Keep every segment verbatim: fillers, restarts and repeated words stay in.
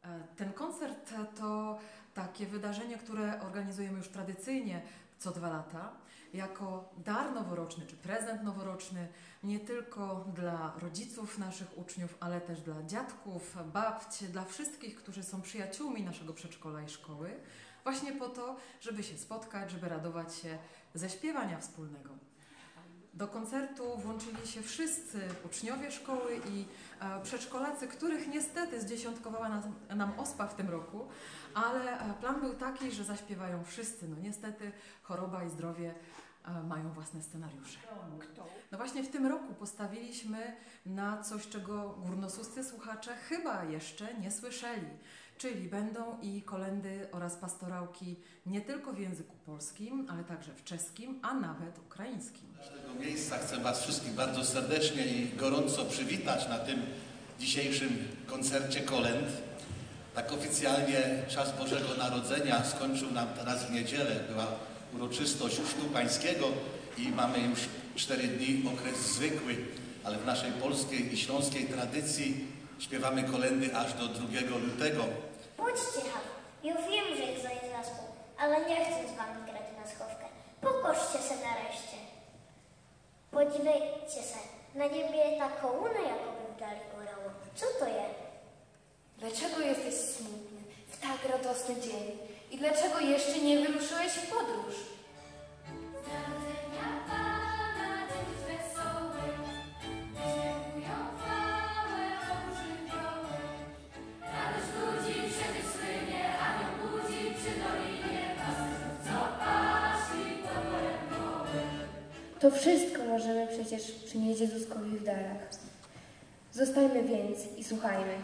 Ten koncert to takie wydarzenie, które organizujemy już tradycyjnie co dwa lata, jako dar noworoczny czy prezent noworoczny nie tylko dla rodziców naszych uczniów, ale też dla dziadków, babci, dla wszystkich, którzy są przyjaciółmi naszego przedszkola i szkoły, właśnie po to, żeby się spotkać, żeby radować się ze śpiewania wspólnego. Do koncertu włączyli się wszyscy uczniowie szkoły i e, przedszkolacy, których niestety zdziesiątkowała nas, nam ospa w tym roku, ale e, plan był taki, że zaśpiewają wszyscy. No niestety choroba i zdrowie e, mają własne scenariusze. No właśnie w tym roku postawiliśmy na coś, czego górnosuscy słuchacze chyba jeszcze nie słyszeli. Czyli będą i kolędy oraz pastorałki nie tylko w języku polskim, ale także w czeskim, a nawet ukraińskim. Z tego miejsca chcę Was wszystkich bardzo serdecznie i gorąco przywitać na tym dzisiejszym koncercie kolęd. Tak oficjalnie czas Bożego Narodzenia skończył nam teraz w niedzielę. Była uroczystość Chrztu Pańskiego i mamy już cztery dni okres zwykły, ale w naszej polskiej i śląskiej tradycji śpiewamy kolędy aż do drugiego lutego. Bądźcie cicha, ja wiem, że jest zajazdą, ale nie chcę z wami grać na schowkę. Pokorzcie se nareszcie. Podziwiajcie se, na niebie ta kołuna jakoby w dali gorało. Co to jest? Dlaczego jesteś smutny w tak radosny dzień? I dlaczego jeszcze nie wyruszyłeś w podróż? To wszystko możemy przecież przynieść Jezuskowi w darach. Zostajmy więc i słuchajmy.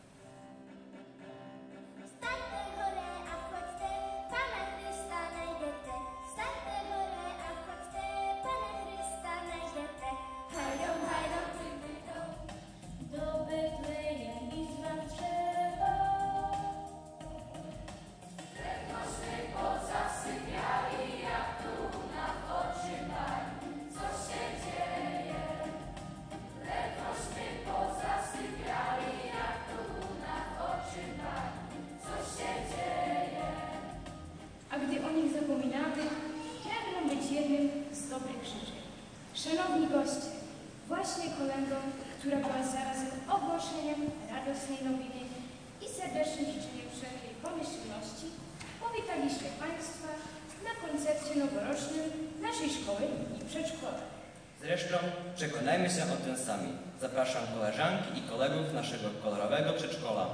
Szanowni goście, właśnie kolędą, która była zarazem ogłoszeniem radosnej nowiny i serdecznym życzeniem wszelkiej pomyślności, powitaliśmy Państwa na koncercie noworocznym naszej szkoły i przedszkola. Zresztą przekonajmy się o tym sami. Zapraszam koleżanki i kolegów naszego kolorowego przedszkola.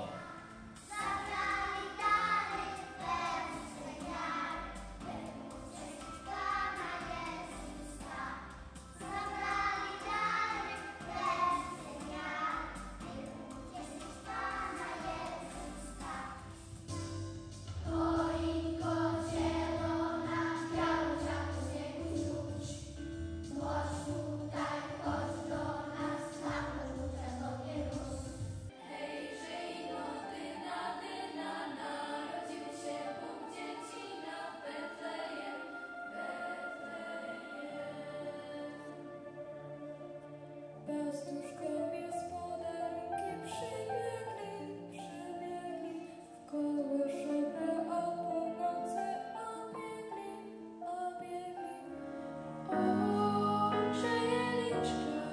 Pastuszkowie z podarunkiem przybiegli, przybiegli, w koło szopę o północy obiegli, obiegli. O, przejęliczka,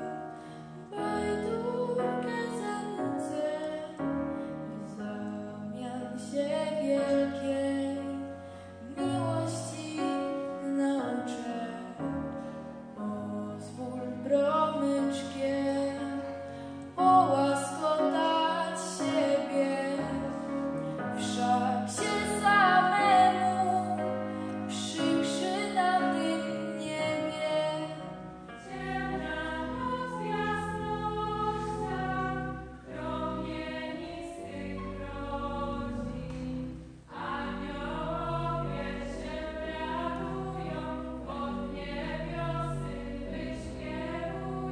bajdurkę zanudzę, w zamian się wielkiej miłości nauczę. Pozwól promyczkiem połaskotać siebie, wszak się samemu przykrzy na tym niebie. Ciemna noc jasnościach promienistych grozi, aniołowie się radują od niebiosy wyśpiewu.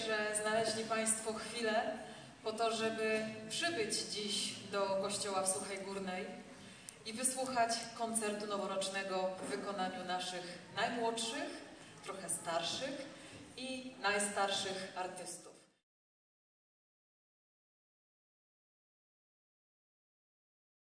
że znaleźli Państwo chwilę po to, żeby przybyć dziś do kościoła w Suchej Górnej i wysłuchać koncertu noworocznego w wykonaniu naszych najmłodszych, trochę starszych i najstarszych artystów.